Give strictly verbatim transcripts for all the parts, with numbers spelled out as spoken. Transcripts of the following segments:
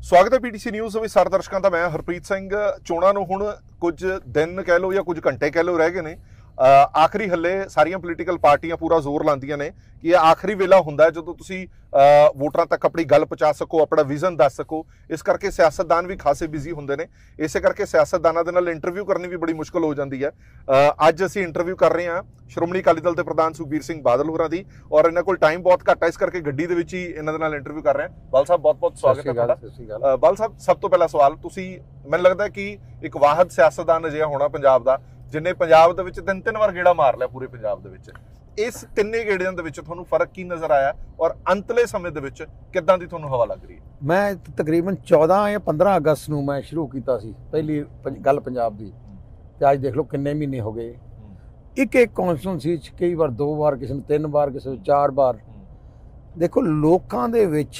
स्वागत है PTC news ਵਿੱਚ ਸਾਰੇ ਦਰਸ਼ਕਾਂ ਦਾ। ਮੈਂ ਹਰਪ੍ਰੀਤ ਸਿੰਘ। ਚੋਣਾਂ ਨੂੰ ਹੁਣ ਕੁਝ ਦਿਨ ਕਹਿ ਲਓ ਜਾਂ ਕੁਝ ਘੰਟੇ ਕਹਿ ਲਓ ਰਹਿ ਗਏ ਨੇ। ਆਖਰੀ ਹੱਲੇ ਸਾਰੀਆਂ ਪੋਲੀਟੀਕਲ ਪਾਰਟੀਆਂ ਪੂਰਾ ਜ਼ੋਰ ਲਾਉਂਦੀਆਂ ਨੇ ਕਿ ਇਹ ਆਖਰੀ ਵੇਲਾ ਹੁੰਦਾ ਜਦੋਂ ਤੁਸੀਂ ਵੋਟਰਾਂ ਤੱਕ ਆਪਣੀ ਗੱਲ ਪਹੁੰਚਾ ਸਕੋ, ਆਪਣਾ ਵਿਜ਼ਨ ਦੱਸ ਸਕੋ। ਇਸ ਕਰਕੇ ਸਿਆਸਤਦਾਨ ਵੀ ਖਾਸੇ ਬਿਜ਼ੀ ਹੁੰਦੇ ਨੇ। ਇਸੇ ਕਰਕੇ ਸਿਆਸਤਦਾਨਾਂ ਦੇ ਨਾਲ ਇੰਟਰਵਿਊ ਕਰਨੀ ਵੀ ਬੜੀ ਮੁਸ਼ਕਲ ਹੋ ਜਾਂਦੀ ਹੈ। ਅੱਜ ਅਸੀਂ ਇੰਟਰਵਿਊ ਕਰ ਰਹੇ ਹਾਂ ਸ਼੍ਰੋਮਣੀ ਅਕਾਲੀ ਦਲ ਦੇ ਪ੍ਰਧਾਨ ਸੁਖਬੀਰ ਸਿੰਘ ਬਾਦਲ ਹੋਰਾਂ ਦੀ, ਔਰ ਇਹਨਾਂ ਕੋਲ ਟਾਈਮ ਬਹੁਤ ਘੱਟ ਹੈ, ਇਸ ਕਰਕੇ ਗੱਡੀ ਦੇ ਵਿੱਚ ਹੀ ਇਹਨਾਂ ਦੇ ਨਾਲ ਇੰਟਰਵਿਊ ਕਰ ਰਹੇ ਹਾਂ। ਬਾਲ ਸਾਹਿਬ ਬਹੁਤ ਬਹੁਤ ਸਵਾਗਤ ਹੈ ਤੁਹਾਡਾ। ਬਾਲ ਸਾਹਿਬ, ਸਭ ਤੋਂ ਪਹਿਲਾ ਸਵਾਲ, ਤੁਸੀਂ ਮੈਨੂੰ ਲੱਗਦਾ ਕਿ ਇੱਕ ਵਾਹਦ ਸਿਆਸਤਦਾਨ ਅਜਿਹਾ ਹੋਣਾ ਪੰਜਾਬ ਦਾ ਜਿੰਨੇ ਪੰਜਾਬ ਦੇ ਵਿੱਚ ਤਿੰਨ ਤਿੰਨ ਵਾਰ ਗੇੜਾ ਮਾਰ ਲਿਆ ਪੂਰੇ ਪੰਜਾਬ ਦੇ ਵਿੱਚ। ਇਸ ਤਿੰਨੇ ਗੇੜਿਆਂ ਦੇ ਵਿੱਚ ਤੁਹਾਨੂੰ ਫਰਕ ਕੀ ਨਜ਼ਰ ਆਇਆ ਔਰ ਅੰਤਲੇ ਸਮੇਂ ਦੇ ਵਿੱਚ ਕਿੱਦਾਂ ਦੀ ਤੁਹਾਨੂੰ ਹਵਾ ਲੱਗ ਰਹੀ ਹੈ? ਮੈਂ ਤਕਰੀਬਨ ਚੌਦਾਂ ਜਾਂ ਪੰਦਰਾਂ ਅਗਸਤ ਨੂੰ ਮੈਂ ਸ਼ੁਰੂ ਕੀਤਾ ਸੀ ਪਹਿਲੀ ਗੱਲ ਪੰਜਾਬ ਦੀ, ਤੇ ਅੱਜ ਦੇਖ ਲਓ ਕਿੰਨੇ ਮਹੀਨੇ ਹੋ ਗਏ। ਇੱਕ ਇੱਕ ਕੌਂਸਟੀਟਿਊਂਸੀ 'ਚ ਕਈ ਵਾਰ ਦੋ ਵਾਰ, ਕਿਸੇ ਨੂੰ ਤਿੰਨ ਵਾਰ, ਕਿਸੇ ਨੂੰ ਚਾਰ ਵਾਰ। ਦੇਖੋ ਲੋਕਾਂ ਦੇ ਵਿੱਚ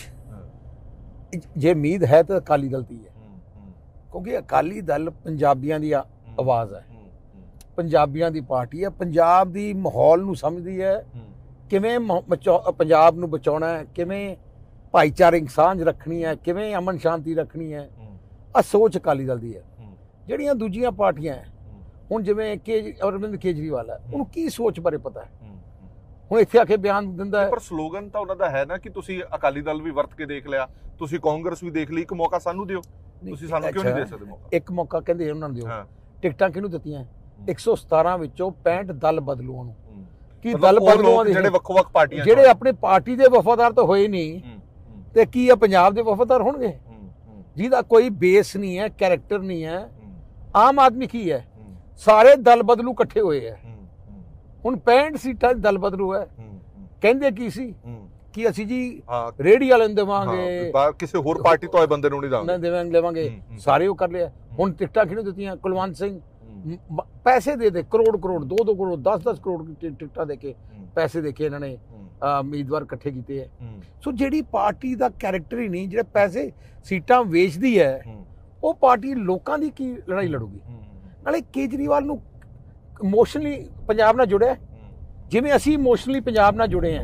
ਜੇ ਉਮੀਦ ਹੈ ਤਾਂ ਅਕਾਲੀ ਦਲ ਦੀ ਹੈ, ਕਿਉਂਕਿ ਅਕਾਲੀ ਦਲ ਪੰਜਾਬੀਆਂ ਦੀ ਆਵਾਜ਼ ਹੈ, ਪੰਜਾਬੀਆਂ ਦੀ ਪਾਰਟੀ ਹੈ, ਪੰਜਾਬ ਦੀ ਮਾਹੌਲ ਨੂੰ ਸਮਝਦੀ ਹੈ, ਕਿਵੇਂ ਪੰਜਾਬ ਨੂੰ ਬਚਾਉਣਾ ਹੈ, ਕਿਵੇਂ ਭਾਈਚਾਰਕ ਸਾਂਝ ਰੱਖਣੀ ਹੈ, ਕਿਵੇਂ ਅਮਨ ਸ਼ਾਂਤੀ ਰੱਖਣੀ ਹੈ। ਆ ਸੋਚ ਅਕਾਲੀ ਦਲ ਦੀ ਹੈ। ਜਿਹੜੀਆਂ ਦੂਜੀਆਂ ਪਾਰਟੀਆਂ ਹੈ, ਹੁਣ ਜਿਵੇਂ ਕੇ ਅਰਵਿੰਦ ਕੇਜਰੀਵਾਲ ਹੈ, ਉਹਨੂੰ ਕੀ ਸੋਚ ਬਾਰੇ ਪਤਾ ਹੈ? ਹੁਣ ਇੱਥੇ ਆ ਕੇ ਬਿਆਨ ਦਿੰਦਾ ਹੈ, ਪਰ ਸਲੋਗਨ ਤਾਂ ਉਹਨਾਂ ਦਾ ਹੈ ਨਾ ਕਿ ਤੁਸੀਂ ਅਕਾਲੀ ਦਲ ਵੀ ਵਰਤ ਕੇ ਦੇਖ ਲਿਆ, ਤੁਸੀਂ ਕਾਂਗਰਸ ਵੀ ਦੇਖ ਲਈ, ਇੱਕ ਮੌਕਾ ਸਾਨੂੰ ਦਿਓ। ਤੁਸੀਂ ਸਾਨੂੰ ਕਿਉਂ ਨਹੀਂ ਦੇ ਸਕਦੇ ਮੌਕਾ? ਇੱਕ ਮੌਕਾ ਕਹਿੰਦੇ ਉਹਨਾਂ ਨੂੰ ਦਿਓ। ਟਿਕਟਾਂ ਕਿਹਨੂੰ ਦਿੱਤੀਆਂ? ਇੱਕ ਸੌ ਸਤਾਰਾਂ ਵਿੱਚੋਂ ਪੈਂਹਠ ਦਲ ਬਦਲੂਆਂ ਨੂੰ। ਕੀ ਦਲ ਬਦਲੂਆਂ ਦੇ ਜਿਹੜੇ ਵੱਖੋ ਵੱਖ ਪਾਰਟੀਆਂ, ਜਿਹੜੇ ਆਪਣੇ ਪਾਰਟੀ ਦੇ ਵਫਾਦਾਰ ਤਾਂ ਹੋਏ ਨਹੀਂ, ਤੇ ਕੀ ਆ ਪੰਜਾਬ ਦੇ ਵਫਾਦਾਰ ਹੋਣਗੇ ਜਿਹਦਾ ਕੋਈ ਬੇਸ ਨਹੀਂ ਹੈ, ਕੈਰੈਕਟਰ ਨਹੀਂ ਹੈ? ਆਮ ਆਦਮੀ ਕੀ ਹੈ? ਸਾਰੇ ਦਲ ਬਦਲੂ ਇਕੱਠੇ ਹੋਏ ਹੈ। ਹੁਣ ਪੈਂਹਠ ਸੀਟਾਂ ਦਲ ਬਦਲੂ ਹੈ। ਕਹਿੰਦੇ ਕੀ ਸੀ ਕਿ ਅਸੀਂ ਜੀ ਰੇਹੜੀ ਵਾਲੇ ਨੂੰ ਦੇਵਾਂਗੇ, ਕਿਸੇ ਹੋਰ ਪਾਰਟੀ ਤੋਂ ਆਏ ਬੰਦੇ ਨੂੰ ਨਹੀਂ ਦੇਵਾਂਗੇ ਦੇਵਾਂਗੇ ਸਾਰੇ ਉਹ ਕਰ ਲਿਆ। ਹੁਣ ਟਿਕਟਾਂ ਕਿਹਨੂੰ ਦਿੱਤੀਆਂ? ਕੁਲਵੰਤ ਸਿੰਘ ਪੈਸੇ ਦੇ ਦੇ, ਕਰੋੜ ਕਰੋੜ, ਦੋ ਦੋ ਕਰੋੜ, ਦਸ ਦਸ ਕਰੋੜ ਟਿਕਟਾਂ ਦੇ ਕੇ, ਪੈਸੇ ਦੇ ਕੇ ਇਹਨਾਂ ਨੇ ਉਮੀਦਵਾਰ ਇਕੱਠੇ ਕੀਤੇ ਹੈ। ਸੋ ਜਿਹੜੀ ਪਾਰਟੀ ਦਾ ਕੈਰੈਕਟਰ ਹੀ ਨਹੀਂ, ਜਿਹੜੇ ਪੈਸੇ ਸੀਟਾਂ ਵੇਚਦੀ ਹੈ, ਉਹ ਪਾਰਟੀ ਲੋਕਾਂ ਦੀ ਕੀ ਲੜਾਈ ਲੜੂਗੀ? ਨਾਲੇ ਕੇਜਰੀਵਾਲ ਨੂੰ ਇਮੋਸ਼ਨਲੀ ਪੰਜਾਬ ਨਾਲ ਜੁੜਿਆ ਜਿਵੇਂ ਅਸੀਂ ਇਮੋਸ਼ਨਲੀ ਪੰਜਾਬ ਨਾਲ ਜੁੜੇ ਹਾਂ।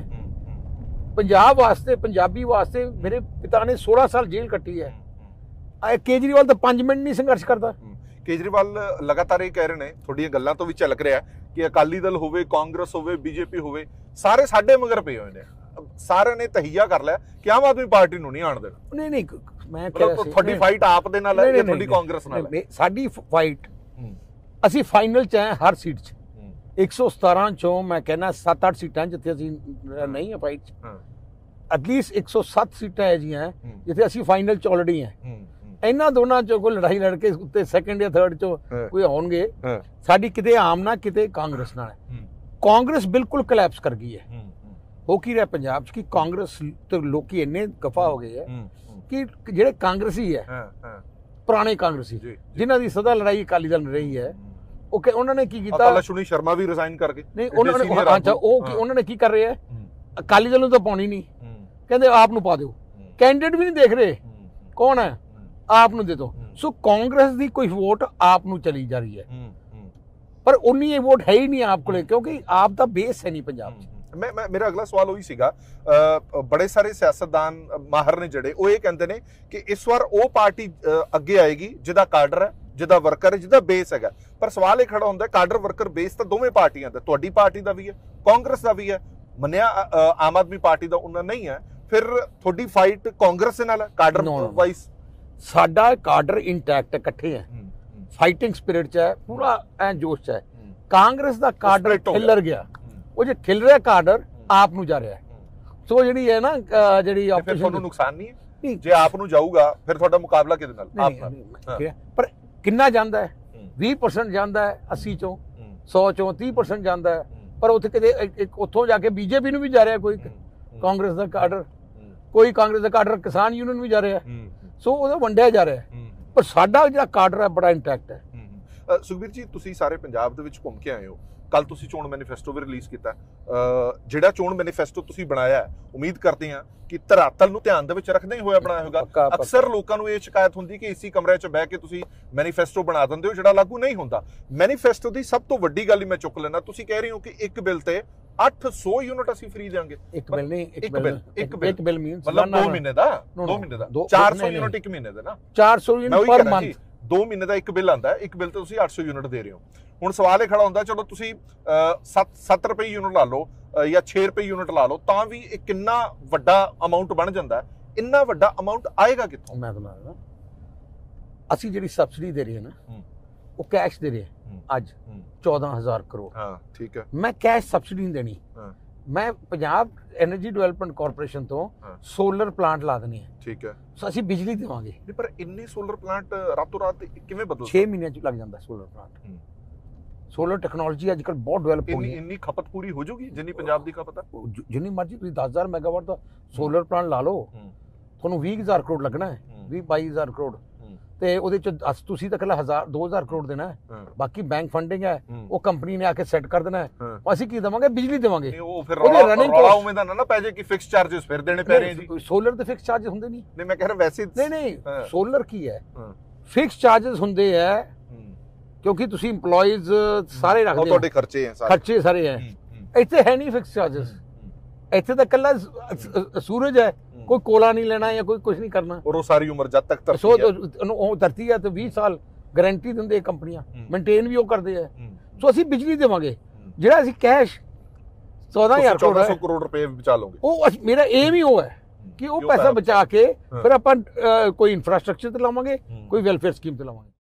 ਪੰਜਾਬ ਵਾਸਤੇ, ਪੰਜਾਬੀ ਵਾਸਤੇ ਮੇਰੇ ਪਿਤਾ ਨੇ ਸੋਲਾਂ ਸਾਲ ਜੇਲ੍ਹ ਕੱਟੀ ਹੈ। ਕੇਜਰੀਵਾਲ ਤਾਂ ਪੰਜ ਮਿੰਟ ਨਹੀਂ ਸੰਘਰਸ਼ ਕਰਦਾ। ਕੇਜਰੀਵਾਲ ਲਗਾਤਾਰ ਇਹ ਕਹਿ ਰਹੇ ਨੇ, ਤੁਹਾਡੀਆਂ ਗੱਲਾਂ ਤੋਂ ਵੀ ਝਲਕ ਰਿਹਾ ਕਿ ਅਕਾਲੀ ਦਲ ਹੋਵੇ, ਕਾਂਗਰਸ ਹੋਵੇ, ਬੀਜੇਪੀ ਹੋਵੇ, ਸਾਰੇ ਸਾਡੇ ਮਗਰ ਪਏ ਹੋਏ ਨੇ। ਸਾਰਿਆਂ ਨੇ ਤਹੀਆ ਕਰ ਲਿਆ ਕਿ ਆਮ ਆਦਮੀ ਪਾਰਟੀ ਨੂੰ ਨਹੀਂ ਆਉਣ ਦੇਣਾ। ਨਹੀਂ ਨਹੀਂ, ਮੈਂ ਤੁਹਾਡੀ ਫਾਈਟ ਆਪ ਦੇ ਨਾਲ ਹੈ ਜਾਂ ਤੁਹਾਡੀ ਕਾਂਗਰਸ ਨਾਲ ਹੈ? ਸਾਡੀ ਫਾਈਟ, ਅਸੀਂ ਫਾਈਨਲ ਚ ਹੈ ਹਰ ਸੀਟ ਚ। ਇੱਕ ਸੌ ਸਤਾਰਾਂ ਚੋਂ ਮੈਂ ਕਹਿੰਦਾ ਸੱਤ ਅੱਠ ਸੀਟਾਂ ਜਿੱਥੇ ਅਸੀਂ ਨਹੀਂ ਹੈ ਫਾਈਟ ਚ। ਐਟਲੀਸਟ ਇੱਕ ਸੌ ਸੱਤ ਸੀਟਾਂ ਹੈ ਜੀਆਂ ਜਿੱਥੇ ਅਸੀਂ ਫਾਈਨਲ ਚ ਆਲਰੇਡੀ ਹੈ। ਇਹਨਾਂ ਦੋਨਾਂ ਚੋਂ ਕੋਈ ਲੜਾਈ ਲੜ ਕੇ ਉੱਤੇ ਸੈਕੰਡ ਜਾਂ ਥਰਡ ਚੋਂ ਕੋਈ ਹੋਣਗੇ। ਸਾਡੀ ਕਿਤੇ ਆਮ ਨਾਲ, ਕਿਤੇ ਕਾਂਗਰਸ ਨਾਲ ਹੈ। ਕਾਂਗਰਸ ਬਿਲਕੁਲ ਕਲੈਪਸ ਕਰ ਗਈ ਹੈ। ਹੋ ਕੀ ਰਿਹਾ ਪੰਜਾਬ 'ਚ ਕਿ ਕਾਂਗਰਸ ਤੇ ਲੋਕੀ ਇੰਨੇ ਗਫਾ ਹੋ ਗਏ ਹੈ ਕਿ ਜਿਹੜੇ ਕਾਂਗਰਸੀ ਹੈ, ਪੁਰਾਣੇ ਕਾਂਗਰਸੀ ਜਿਨ੍ਹਾਂ ਦੀ ਸਦਾ ਲੜਾਈ ਅਕਾਲੀ ਦਲ ਨਾਲ ਰਹੀ ਹੈ, ਉਹ ਉਹਨਾਂ ਨੇ ਕੀ ਕੀਤਾ? ਅਸ਼ਵਨੀ ਸ਼ਰਮਾ ਵੀ ਰਿਜ਼ਾਈਨ ਕਰ ਗਏ। ਨਹੀਂ, ਉਹਨਾਂ ਨੇ ਅੱਛਾ ਉਹ ਉਹਨਾਂ ਨੇ ਕੀ ਕਰ ਰਹੇ ਹੈ? ਅਕਾਲੀ ਦਲ ਨੂੰ ਤਾਂ ਪਾਉਣੀ ਨਹੀਂ, ਕਹਿੰਦੇ ਆਪ ਨੂੰ ਪਾ ਦਿਓ। ਕੈਂਡੀਡੇਟ ਵੀ ਨਹੀਂ ਦੇਖ ਰਹੇ ਕੌਣ ਹੈ, ਆਪ ਨੂੰ ਦੇ ਦੋ। ਸੋ ਕਾਂਗਰਸ ਦੀ ਕੋਈ ਵੋਟ ਆਪ ਨੂੰ ਚਲੀ ਜਾ ਰਹੀ ਹੈ, ਪਰ ਉਨੀ ਇਹ ਵੋਟ ਹੈ ਹੀ ਨਹੀਂ ਆਪ ਕੋਲੇ, ਕਿਉਂਕਿ ਆਪ ਦਾ ਬੇਸ ਹੈ ਨਹੀਂ ਪੰਜਾਬ 'ਚ। ਮੈਂ ਮੇਰਾ ਅਗਲਾ ਸਵਾਲ ਉਹੀ ਸੀਗਾ। ਬੜੇ ਸਾਰੇ ਸਿਆਸਤਦਾਨ ਮਾਹਰ ਨੇ ਜਿਹੜੇ, ਉਹ ਇਹ ਕਹਿੰਦੇ ਨੇ ਕਿ ਇਸ ਵਾਰ ਉਹ ਪਾਰਟੀ ਅੱਗੇ ਆਏਗੀ ਜਿਹਦਾ ਕਾਡਰ ਹੈ, ਜਿਹਦਾ ਵਰਕਰ ਹੈ, ਜਿਹਦਾ ਬੇਸ ਹੈਗਾ। ਪਰ ਸਵਾਲ ਇਹ ਖੜਾ ਹੁੰਦਾ, ਕਾਡਰ ਵਰਕਰ ਬੇਸ ਤਾਂ ਦੋਵੇਂ ਪਾਰਟੀਆਂ ਦਾ, ਤੁਹਾਡੀ ਪਾਰਟੀ ਦਾ ਵੀ ਹੈ, ਕਾਂਗਰਸ ਦਾ ਵੀ ਹੈ। ਮੰਨਿਆ ਆਮ ਆਦਮੀ ਪਾਰਟੀ ਦਾ ਉਹਨਾਂ ਨਹੀਂ ਹੈ, ਫਿਰ ਤੁਹਾਡੀ ਫਾਈਟ ਕਾਂਗਰਸ ਦੇ ਨਾਲ ਹੈ ਕਾਡਰ ਵਾਈਜ਼? ਸਾਡਾ ਕਾਡਰ ਇੰਟੈਕਟ, ਇਕੱਠੇ ਹੈ, ਫਾਈਟਿੰਗ ਸਪਿਰਿਟ 'ਚ ਹੈ, ਪੂਰਾ ਐ ਜੋਸ਼ 'ਚ ਹੈ। ਕਾਂਗਰਸ ਦਾ ਕਾਡਰ ਖਿਲਰ ਗਿਆ। ਉਹ ਜੇ ਖਿਲ ਰਿਹਾ ਕਾਡਰ ਆਪ ਨੂੰ ਜਾ ਰਿਹਾ। ਸੋ ਜਿਹੜੀ ਹੈ ਨਾ, ਜਿਹੜੀ ਫਿਰ ਤੁਹਾਨੂੰ ਨੁਕਸਾਨ ਨਹੀਂ ਹੈ ਜੇ ਆਪ ਨੂੰ ਜਾਊਗਾ, ਫਿਰ ਤੁਹਾਡਾ ਮੁਕਾਬਲਾ ਕਿਹਦੇ ਨਾਲ? ਆਪ ਨਾਲ। ਪਰ ਕਿੰਨਾ ਜਾਂਦਾ ਹੈ? ਵੀਹ ਪਰਸੈਂਟ ਜਾਂਦਾ ਹੈ, ਅੱਸੀ ਚੋਂ, ਸੌ ਚੋਂ ਤੀਹ ਪਰਸੈਂਟ ਜਾਂਦਾ ਹੈ। ਪਰ ਉੱਥੇ ਕਿਤੇ ਉੱਥੋਂ ਜਾ ਕੇ ਬੀਜੇਪੀ ਨੂੰ ਵੀ ਜਾ ਰਿਹਾ ਕੋਈ ਕਾਂਗਰਸ ਦਾ ਕਾਡਰ, ਕੋਈ ਕਾਂਗਰਸ ਦਾ ਕਾਡਰ ਕਿਸਾਨ ਯੂਨੀਅਨ ਵੀ ਜਾ ਰਿਹਾ। ਸੋ ਉਹਦਾ ਵੰਡਿਆ ਜਾ ਰਿਹਾ, ਪਰ ਸਾਡਾ ਜਿਹੜਾ ਕਾਡਰ ਹੈ ਬੜਾ ਇੰਟੈਕਟ ਹੈ। ਸੁਖਬੀਰ ਜੀ, ਤੁਸੀਂ ਸਾਰੇ ਪੰਜਾਬ ਦੇ ਵਿੱਚ ਘੁੰਮ ਕੇ ਆਏ ਹੋ। ਕੱਲ ਤੁਸੀਂ ਚੋਣ ਮੈਨੀਫੈਸਟੋ ਵੀ ਰਿਲੀਜ਼ ਕੀਤਾ। ਜਿਹੜਾ ਚੋਣ ਮੈਨੀਫੈਸਟੋ ਤੁਸੀਂ ਬਣਾਇਆ, ਉਮੀਦ ਕਰਦੇ ਹਾਂ ਕਿ ਧਰਾਤਲ ਨੂੰ ਧਿਆਨ ਦੇ ਵਿੱਚ ਰੱਖਦੇ ਹੀ ਹੋਇਆ ਬਣਾਇਆ ਹੋਗਾ। ਅਕਸਰ ਲੋਕਾਂ ਨੂੰ ਇਹ ਸ਼ਿਕਾਇਤ ਹੁੰਦੀ ਕਿ ਇਸੀ ਕਮਰੇ 'ਚ ਬਹਿ ਕੇ ਤੁਸੀਂ ਮੈਨੀਫੈਸਟੋ ਬਣਾ ਦਿੰਦੇ ਹੋ ਜਿਹੜਾ ਲਾਗੂ ਨਹੀਂ ਹੁੰਦਾ। ਮੈਨੀਫੈਸਟੋ ਦੀ ਸਭ ਤੋਂ ਵੱਡੀ ਗੱਲ ਹੀ ਮੈਂ ਚੁੱਕ ਲੈਣਾ, ਤੁਸੀਂ ਕਹਿ ਰਹੇ ਹੋ ਕਿ ਇੱਕ ਬਿੱਲ ਤੇ ਅੱਠ ਸੌ ਯੂਨਿਟ ਅਸੀਂ ਫ੍ਰੀ ਦੇਵਾਂਗੇ। ਇੱਕ ਬਿੱਲ ਨਹੀਂ, ਇੱਕ ਬਿੱਲ ਇੱਕ ਬਿੱਲ ਇੱਕ ਬਿੱਲ ਮੀਨਸ ਮਤਲਬ ਦੋ ਮਹੀਨੇ ਦਾ ਦੋ ਮਹੀਨੇ ਦਾ ਚਾਰ ਸੌ ਯੂਨਿਟ ਇੱਕ ਮਹੀਨੇ ਦਾ ਨਾ ਚਾਰ ਸੌ ਯੂਨਿਟ ਪਰ ਮੰਥ ਦੋ ਮਹੀਨੇ ਦਾ ਇੱਕ ਬਿੱਲ ਆਂਦਾ, ਇੱਕ ਬਿੱਲ ਤੇ ਤੁਸੀਂ ਅੱਠ ਸੌ ਯੂਨਿਟ ਦੇ ਰਹੇ ਹੋ। ਹੁਣ ਸਵਾਲ ਇਹ ਖੜਾ ਹੁੰਦਾ, ਚਲੋ ਤੁਸੀਂ ਸੱਤ ਰੁਪਏ ਯੂਨਿਟ ਲਾ ਲਓ ਜਾਂ ਛੇ ਰੁਪਏ ਯੂਨਿਟ ਲਾ ਲਓ, ਤਾਂ ਵੀ ਇਹ ਕਿੰਨਾ ਵੱਡਾ ਅਮਾਉਂਟ ਬਣ ਜਾਂਦਾ ਹੈ। ਇੰਨਾ ਵੱਡਾ ਅਮਾਉਂਟ ਆਏਗਾ ਕਿੱਥੋਂ? ਮੈਂ ਤੁਹਾਨੂੰ ਦੱਸਦਾ, ਅਸੀਂ ਜਿਹੜੀ ਸਬਸਿਡੀ ਦੇ ਰਹੇ ਹਾਂ ਨਾ ਉਹ ਕੈਸ਼ ਦੇ ਰਹੇ ਅੱਜ ਚੌਦਾਂ ਹਜ਼ਾਰ ਕਰੋੜ। ਹਾਂ ਠੀਕ ਹੈ। ਮੈਂ ਕੈਸ਼ ਸਬਸਿਡੀ ਨਹੀਂ ਦੇਣੀ, ਮੈਂ ਪੰਜਾਬ ਐਨਰਜੀ ਡਿਵੈਲਪਮੈਂਟ ਕਾਰਪੋਰੇਸ਼ਨ ਤੋਂ ਸੋਲਰ ਪਲਾਂਟ ਲਾ ਦੇਣੀ ਹੈ। ਠੀਕ ਹੈ। ਸੋ ਅਸੀਂ ਬਿਜਲੀ ਦੇਵਾਂਗੇ। ਨਹੀਂ ਪਰ ਇੰਨੇ ਸੋਲਰ ਪਲਾਂਟ ਰਾਤੋਂ ਰਾਤ ਕਿਵੇਂ ਬਦਲ? ਛੇ ਮਹੀਨਿਆਂ ਚ ਲੱਗ ਜਾਂਦਾ ਸੋਲਰ ਪਲਾਂਟ। ਸੋਲਰ ਟੈਕਨੋਲੋਜੀ ਅੱਜ ਕੱਲ੍ਹ ਬਹੁਤ ਡਿਵੈਲਪ ਹੋ ਗਈ ਹੈ। ਇੰਨੀ ਖਪਤ ਪੂਰੀ ਹੋ ਜਾਊਗੀ ਜਿੰਨੀ ਪੰਜਾਬ ਦੀ ਖਪਤ ਹੈ? ਜਿੰਨੀ ਮਰਜ਼ੀ ਤੁਸੀਂ ਦਸ ਹਜ਼ਾਰ ਮੈਗਾਵਾਟ ਦਾ ਸੋਲਰ ਪਲਾਂਟ ਲਾ ਲਓ, ਤੁਹਾਨੂੰ ਵੀਹ ਹਜ਼ਾਰ ਕਰੋੜ ਲੱਗਣਾ ਹੈ, ਵੀਹ ਬਾਈ ਹਜ਼ਾਰ ਕਰੋੜ। ਤੇ ਉਹਦੇ ਚ ਤੁਸੀਂ ਤਾਂ ਇਕੱਲਾ ਹਜ਼ਾਰ ਦੋ ਹਜ਼ਾਰ ਕਰੋੜ ਦੇਣਾ ਹੈ, ਬਾਕੀ ਬੈਂਕ ਫੰਡਿੰਗ ਹੈ, ਉਹ ਕੰਪਨੀ ਨੇ ਆ ਕੇ ਸੈੱਟ ਕਰ ਦੇਣਾ ਹੈ। ਅਸੀਂ ਕੀ ਦੇਵਾਂਗੇ? ਬਿਜਲੀ ਦੇਵਾਂਗੇ। ਉਹ ਫਿਰ ਰੌਲਾ ਉਵੇਂ ਦਾ ਨਾ ਪੈ ਜਾਏ ਕਿ ਫਿਕਸ ਚਾਰजेस ਫਿਰ ਦੇਣੇ ਪੈ ਰਹੇ ਜੀ। ਸੋਲਰ ਤੇ ਫਿਕਸ ਚਾਰजेस ਹੁੰਦੇ ਨਹੀਂ। ਨਹੀਂ ਮੈਂ ਕਹਿ ਰਿਹਾ ਵੈਸੇ ਨਹੀਂ ਨਹੀਂ, ਸੋਲਰ ਕੀ ਹੈ, ਫਿਕਸ ਚਾਰजेस ਹੁੰਦੇ ਹੈ ਕਿਉਂਕਿ ਤੁਸੀਂ ਇੰਪਲੋਈਜ਼ ਸਾਰੇ ਰੱਖਦੇ ਹੋ, ਤੁਹਾਡੇ ਖਰਚੇ ਹੈ ਸਾਰੇ, ਖਰਚੇ ਸਾਰੇ ਹੈ। ਇੱਥੇ ਹੈ ਨਹੀਂ ਫਿਕਸ ਚਾਰजेस, ਇੱਥੇ ਤਾਂ ਇਕੱਲਾ ਸੂਰਜ ਹੈ, ਕੋਈ ਕੋਲਾ ਨਹੀਂ ਲੈਣਾ ਜਾਂ ਕੋਈ ਕੁਝ ਨਹੀਂ ਕਰਨਾ। ਔਰ ਉਹ ਸਾਰੀ ਉਮਰ ਜਦ ਤੱਕ ਧਰਤੀ ਹੈ ਉਹ ਧਰਤੀ ਹੈ ਤੇ ਵੀਹ ਸਾਲ ਗਾਰੰਟੀ ਦਿੰਦੇ ਕੰਪਨੀਆਂ, ਮੇਨਟੇਨ ਵੀ ਉਹ ਕਰਦੇ ਆ। ਸੋ ਅਸੀਂ ਬਿਜਲੀ ਦੇਵਾਂਗੇ, ਜਿਹੜਾ ਅਸੀਂ ਕੈਸ਼ ਚੌਦਾਂ ਹਜ਼ਾਰ ਚੌਦਾਂ ਸੌ ਕਰੋੜ ਰੁਪਏ ਬਚਾ ਲਓਗੇ। ਉਹ ਮੇਰਾ ਏਮ ਹੀ ਉਹ ਹੈ ਕਿ ਉਹ ਪੈਸਾ ਬਚਾ ਕੇ ਫਿਰ ਆਪਾਂ ਕੋਈ ਇਨਫਰਾਸਟ੍ਰਕਚਰ ਤੇ ਲਾਵਾਂਗੇ, ਕੋਈ ਵੈਲਫੇਅਰ ਸਕੀਮ ਤੇ ਲਾਵਾਂਗੇ।